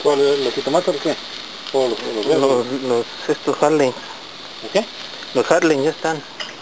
¿Cuál? ¿Los jitomates o qué? ¿O los verdes? Estos Harley. ¿O qué? Los Harley ya están.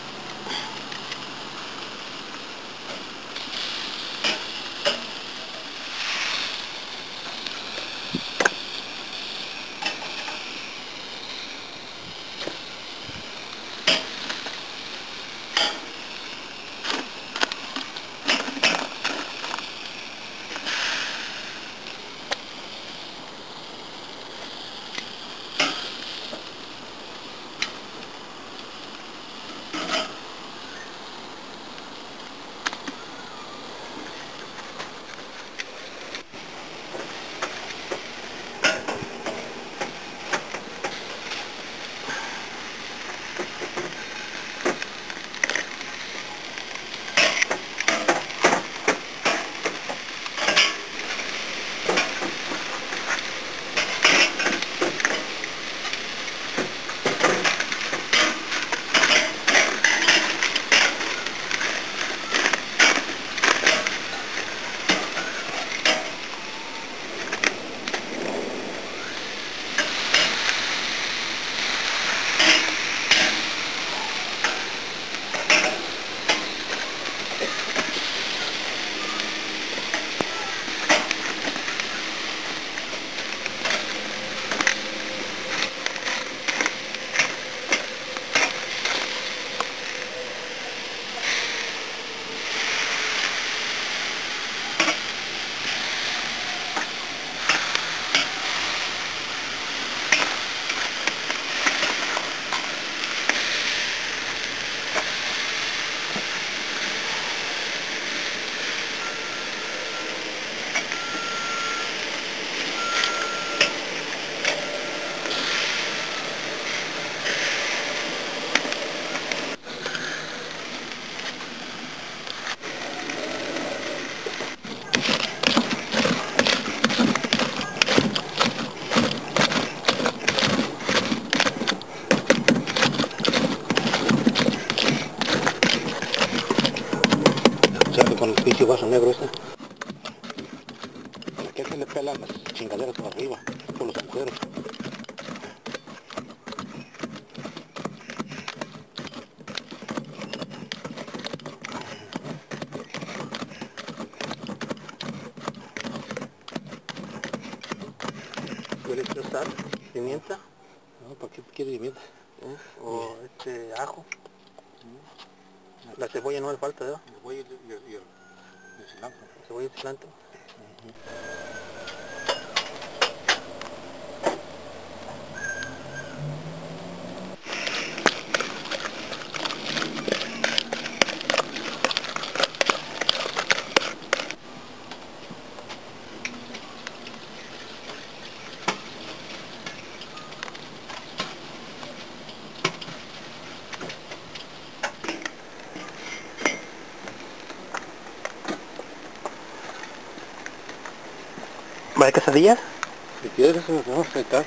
Echarle con el pinche vaso negro este. ¿Para qué se le pelan las chingaderas por arriba? Por los agujeros. ¿Quieres sal? ¿Pimienta? No, ¿para qué quiere pimienta? ¿O ajo? La cebolla no hace falta, ¿verdad? El cebolla y el cilantro. La cebolla y cilantro. ¿Va de quesadillas? Si quieres, vamos a estar.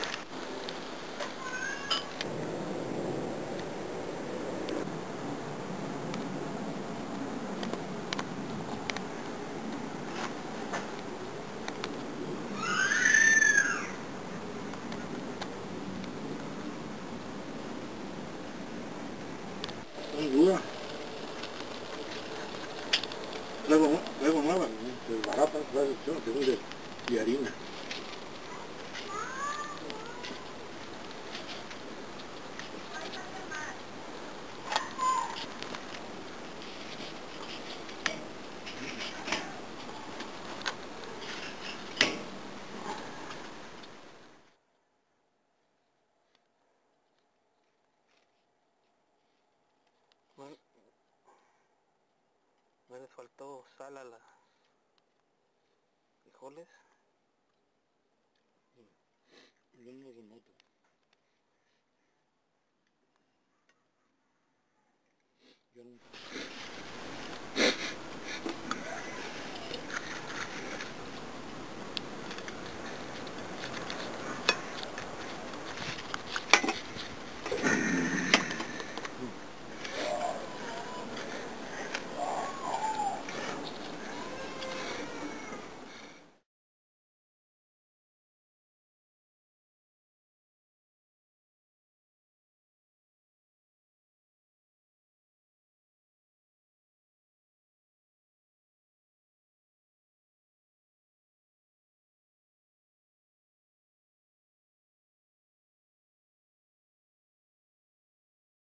Muy dura. Luego nueva, barata, según de harina. Bueno, me les faltó sal a las frijoles. Yo no lo noto. Yo nunca.